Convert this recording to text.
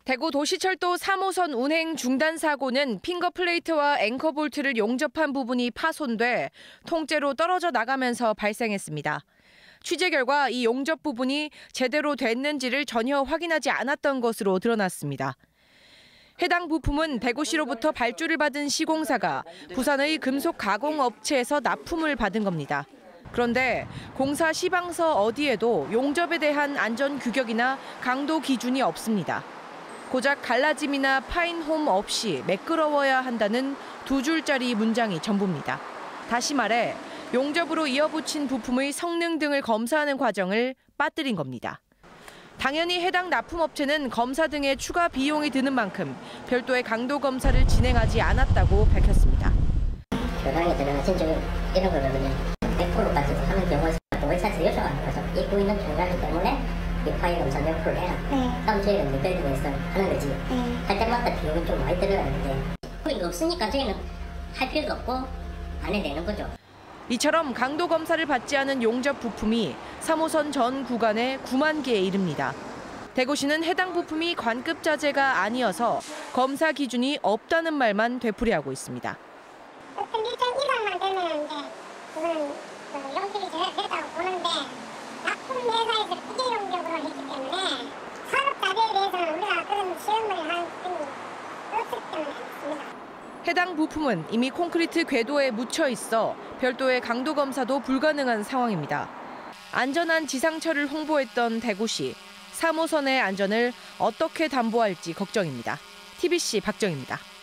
대구 도시철도 3호선 운행 중단 사고는 핑거플레이트와 앵커볼트를 용접한 부분이 파손돼 통째로 떨어져 나가면서 발생했습니다. 취재 결과 이 용접 부분이 제대로 됐는지를 전혀 확인하지 않았던 것으로 드러났습니다. 해당 부품은 대구시로부터 발주를 받은 시공사가 부산의 금속 가공 업체에서 납품을 받은 겁니다. 그런데 공사 시방서 어디에도 용접에 대한 안전 규격이나 강도 기준이 없습니다. 고작 갈라짐이나 파인홈 없이 매끄러워야 한다는 두 줄짜리 문장이 전부입니다. 다시 말해 용접으로 이어붙인 부품의 성능 등을 검사하는 과정을 빠뜨린 겁니다. 당연히 해당 납품업체는 검사 등의 추가 비용이 드는 만큼 별도의 강도 검사를 진행하지 않았다고 밝혔습니다. 교당에 들어가신 중 이런 걸 그냥 100%까지 하는 경우에 공회사에서 요청을 해서 입고 있는 종량이기 때문에 이 파일 검사 몇 프로를 해라. 다음 주에 몇달 중에서 하는 거지. 할 때마다 비용이 좀 많이 들어가는데 이거 없으니까 저희는 할 필요도 없고 안 해도 되는 거죠. 이처럼 강도 검사를 받지 않은 용접 부품이 3호선 전 구간에 9만 개에 이릅니다. 대구시는 해당 부품이 관급 자재가 아니어서 검사 기준이 없다는 말만 되풀이하고 있습니다. 어떤 일정 이상만 되면 이제 그거는 용접이 됐다고 보는데 납품 회사에서 기계 용접으로 했기 때문에 산업 자재에 대해서는 우리가 그런 시험을 한 적이 없기 때문에 그렇습니다. 해당 부품은 이미 콘크리트 궤도에 묻혀 있어 별도의 강도 검사도 불가능한 상황입니다. 안전한 지상철을 홍보했던 대구시, 3호선의 안전을 어떻게 담보할지 걱정입니다. TBC 박정희입니다.